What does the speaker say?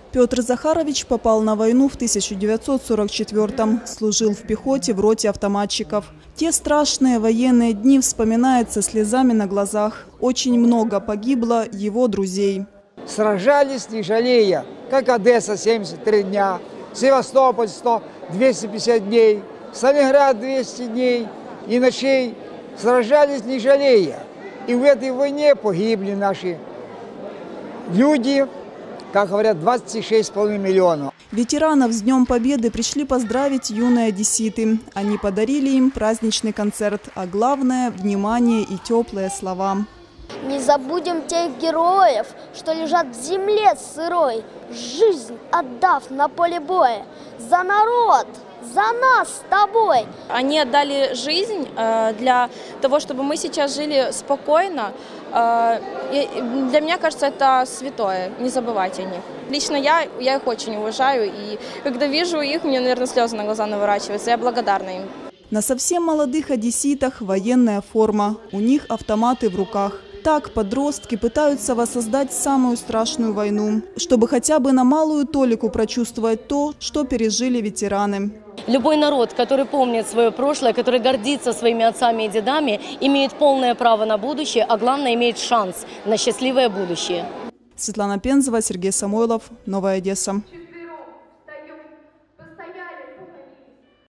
Петр Захарович попал на войну в 1944-м, служил в пехоте в роте автоматчиков. Те страшные военные дни вспоминает со слезами на глазах. Очень много погибло его друзей. Сражались не жалея, как Одесса 73 дня, Севастополь 250 дней, Сталинград 200 дней и ночей. Сражались не жалея. И в этой войне погибли наши люди, как говорят, 26,5 миллионов. Ветеранов с Днем Победы пришли поздравить юные одесситы. Они подарили им праздничный концерт, а главное – внимание и теплые слова. Не забудем тех героев, что лежат в земле сырой, жизнь отдав на поле боя. За народ, за нас с тобой. Они отдали жизнь для того, чтобы мы сейчас жили спокойно. Для меня кажется, это святое, не забывать о них. Лично я их очень уважаю, и когда вижу их, мне, наверное, слезы на глаза наворачиваются. Я благодарна им. На совсем молодых одесситах военная форма, у них автоматы в руках. Так подростки пытаются воссоздать самую страшную войну, чтобы хотя бы на малую толику прочувствовать то, что пережили ветераны. Любой народ, который помнит свое прошлое, который гордится своими отцами и дедами, имеет полное право на будущее, а главное имеет шанс на счастливое будущее. Светлана Пензова, Сергей Самойлов, Новая Одесса.